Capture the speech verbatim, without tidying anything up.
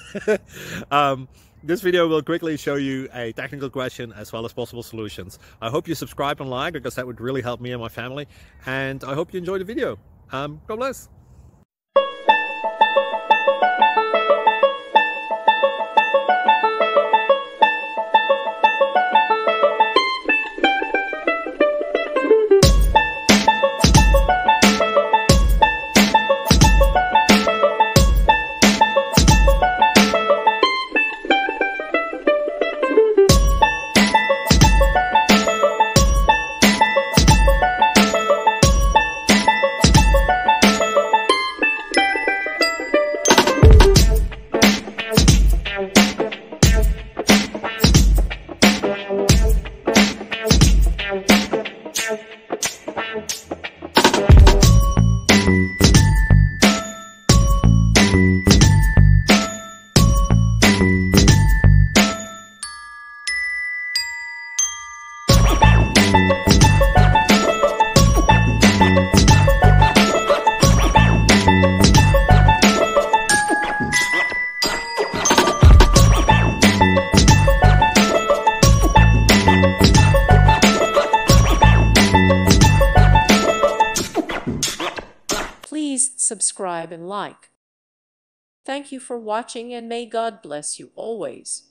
um, this video will quickly show you a technical question as well as possible solutions. I hope you subscribe and like, because that would really help me and my family. And I hope you enjoy the video. Um, God bless. Please subscribe and like. Thank you for watching, and may God bless you always.